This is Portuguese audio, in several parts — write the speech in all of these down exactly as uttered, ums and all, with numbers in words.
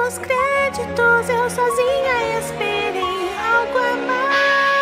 dos créditos, eu sozinha esperei algo a mais.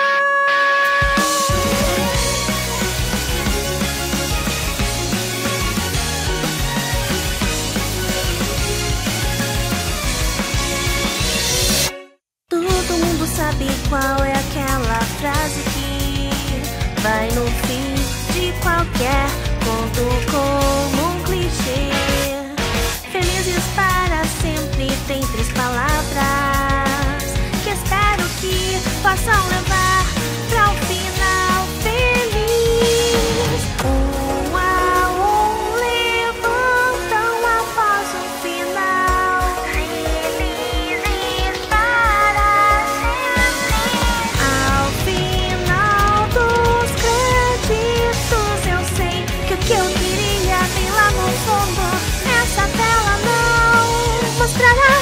Todo mundo sabe qual é aquela frase que vai no fim de qualquer conto como um clichê. Felizes para sempre tem três palavras que espero que possam levar para um final feliz. Um a um levantam após o final, felizes para sempre. Ao final dos créditos eu sei que o que eu queria bem lá no fundo essa tela não mostrará.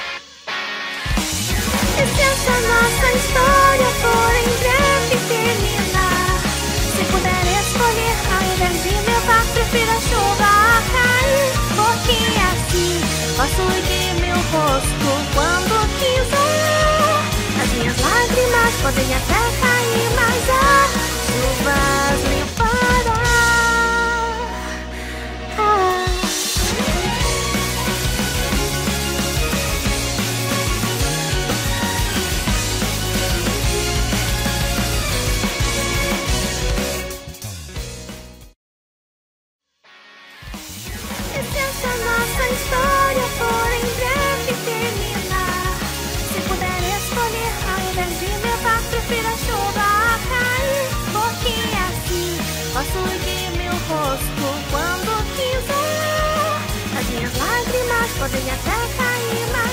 E se essa nossa história for em breve terminar, se puder escolher ao invés de levar, prefiro a chuva a cair, porque assim posso erguer meu rosto quando quiser. As minhas lágrimas podem até cair, mas a chuva as limpará. Ah. E se essa nossa história for em breve terminar, se puder escolher ao invés de levar, prefiro a chuva a cair, porque assim posso erguer meu rosto quando quiser. As minhas lágrimas podem até cair, mas